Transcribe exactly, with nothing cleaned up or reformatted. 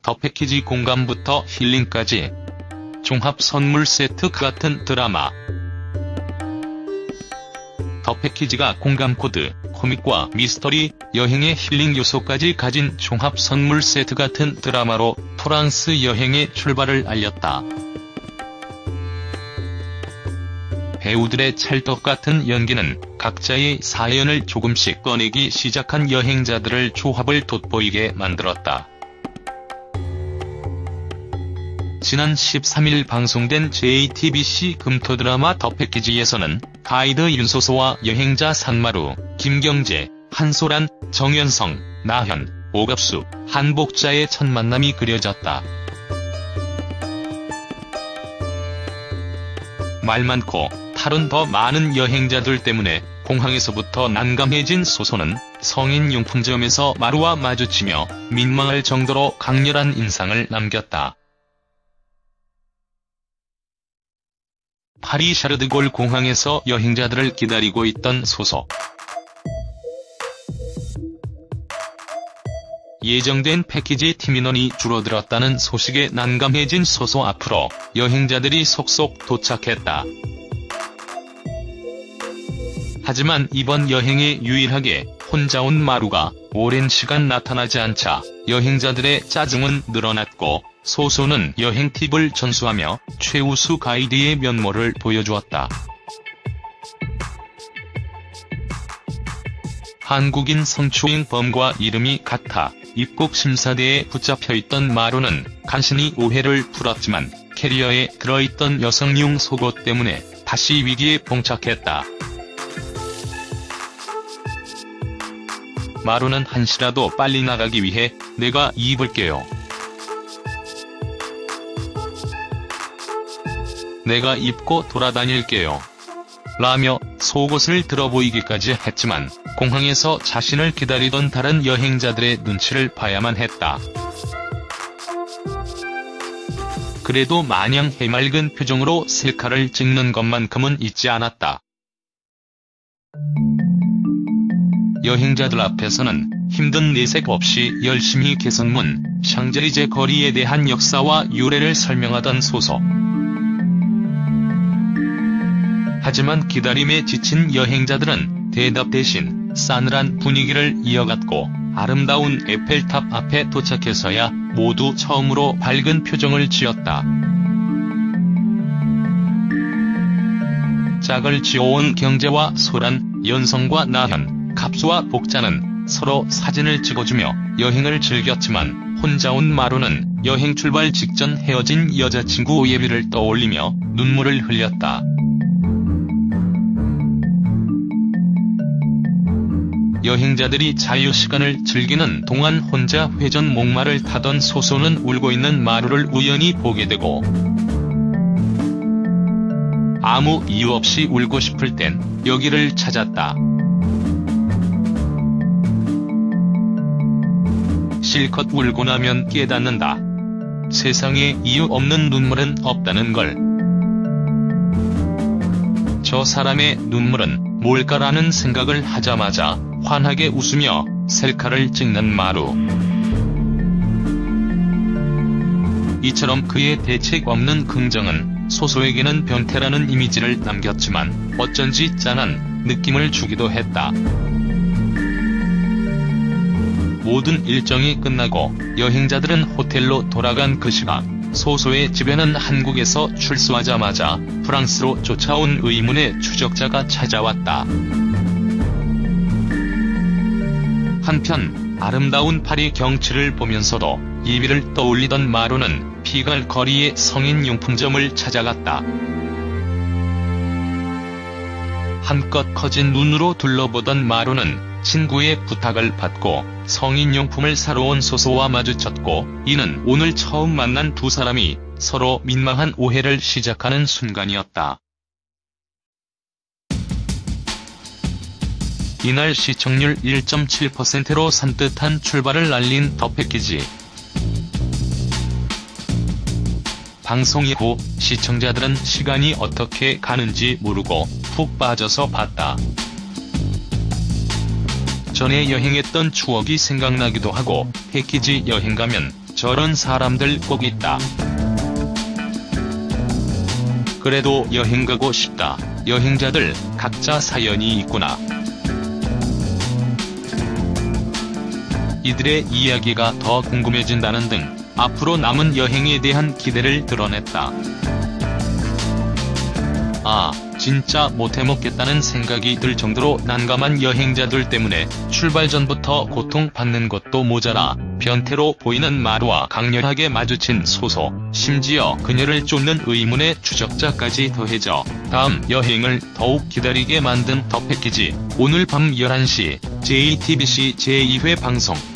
더 패키지 공감부터 힐링까지 종합 선물 세트 같은 드라마. 더 패키지가 공감 코드, 코믹과 미스터리, 여행의 힐링 요소까지 가진 종합 선물 세트 같은 드라마로 프랑스 여행의 출발을 알렸다. 배우들의 찰떡 같은 연기는 각자의 사연을 조금씩 꺼내기 시작한 여행자들을 조합을 돋보이게 만들었다. 지난 십삼일 방송된 제이티비씨 금토 드라마 더 패키지에서는 가이드 윤소소와 여행자 산마루, 김경재, 한소란, 정연성, 나현, 오갑수, 한복자의 첫 만남이 그려졌다. 말 많고 탈은 더 많은 여행자들 때문에 공항에서부터 난감해진 소소는 성인용품점에서 마루와 마주치며 민망할 정도로 강렬한 인상을 남겼다. 파리 샤르드골 공항에서 여행자들을 기다리고 있던 소소. 예정된 패키지 팀 인원이 줄어들었다는 소식에 난감해진 소소 앞으로 여행자들이 속속 도착했다. 하지만 이번 여행에 유일하게 혼자 온 마루가 오랜 시간 나타나지 않자 여행자들의 짜증은 늘어났고 소소는 여행 팁을 전수하며 최우수 가이드의 면모를 보여주었다. 한국인 성추행범과 이름이 같아 입국 심사대에 붙잡혀있던 마루는 간신히 오해를 풀었지만 캐리어에 들어있던 여성용 속옷 때문에 다시 위기에 봉착했다. 마루는 한시라도 빨리 나가기 위해 내가 입을게요. 내가 입고 돌아다닐게요. 라며 속옷을 들어보이기까지 했지만 공항에서 자신을 기다리던 다른 여행자들의 눈치를 봐야만 했다. 그래도 마냥 해맑은 표정으로 셀카를 찍는 것만큼은 잊지 않았다. 여행자들 앞에서는 힘든 내색 없이 열심히 개선문, 샹젤리제 거리에 대한 역사와 유래를 설명하던 소소. 하지만 기다림에 지친 여행자들은 대답 대신 싸늘한 분위기를 이어갔고 아름다운 에펠탑 앞에 도착해서야 모두 처음으로 밝은 표정을 지었다. 짝을 지어온 경재와 소란, 연성과 나현, 갑수와 복자는 서로 사진을 찍어주며 여행을 즐겼지만 혼자 온 마루는 여행 출발 직전 헤어진 여자친구 예비를 떠올리며 눈물을 흘렸다. 여행자들이 자유시간을 즐기는 동안 혼자 회전 목마를 타던 소소는 울고 있는 마루를 우연히 보게 되고 아무 이유 없이 울고 싶을 땐 여기를 찾았다. 실컷 울고 나면 깨닫는다. 세상에 이유 없는 눈물은 없다는 걸. 저 사람의 눈물은 뭘까라는 생각을 하자마자 환하게 웃으며 셀카를 찍는 마루. 이처럼 그의 대책 없는 긍정은 소소에게는 변태라는 이미지를 남겼지만 어쩐지 짠한 느낌을 주기도 했다. 모든 일정이 끝나고 여행자들은 호텔로 돌아간 그 시각, 소소의 집에는 한국에서 출소하자마자 프랑스로 쫓아온 의문의 추적자가 찾아왔다. 한편 아름다운 파리 경치를 보면서도 예비를 떠올리던 마루는 피갈 거리의 성인용품점을 찾아갔다. 한껏 커진 눈으로 둘러보던 마루는 친구의 부탁을 받고 성인용품을 사러 온 소소와 마주쳤고, 이는 오늘 처음 만난 두 사람이 서로 민망한 오해를 시작하는 순간이었다. 이날 시청률 일 점 칠 퍼센트로 산뜻한 출발을 알린 더 패키지. 방송 이후 시청자들은 시간이 어떻게 가는지 모르고 푹 빠져서 봤다. 전에 여행했던 추억이 생각나기도 하고 패키지 여행 가면 저런 사람들 꼭 있다. 그래도 여행 가고 싶다. 여행자들 각자 사연이 있구나. 이들의 이야기가 더 궁금해진다는 등 앞으로 남은 여행에 대한 기대를 드러냈다. 아, 진짜 못해먹겠다는 생각이 들 정도로 난감한 여행자들 때문에 출발 전부터 고통받는 것도 모자라 변태로 보이는 마루와 강렬하게 마주친 소소, 심지어 그녀를 쫓는 의문의 추적자까지 더해져 다음 여행을 더욱 기다리게 만든 더 패키지. 오늘 밤 열한 시 제이티비씨 제이 회 방송.